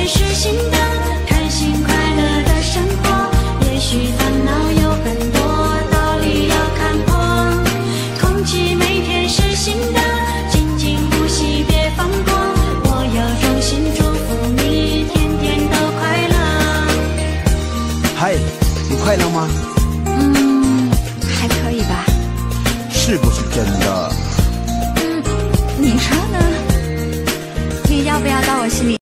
天是新的，开心快乐的生活。也许烦恼有很多，道理要看破。空气每天是新的，紧紧呼吸别放过。我要衷心祝福你，天天都快乐。 嗨，你快乐吗？ 还可以吧。 是不是真的？